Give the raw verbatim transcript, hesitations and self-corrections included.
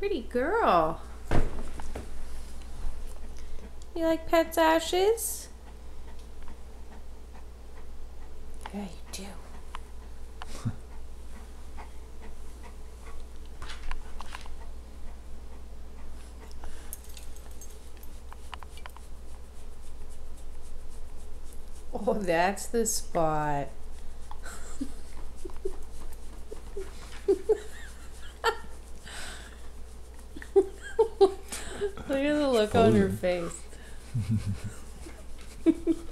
Pretty girl. You like Pet's ashes? Yeah, you do. Oh, that's the spot. Look at the look on her face.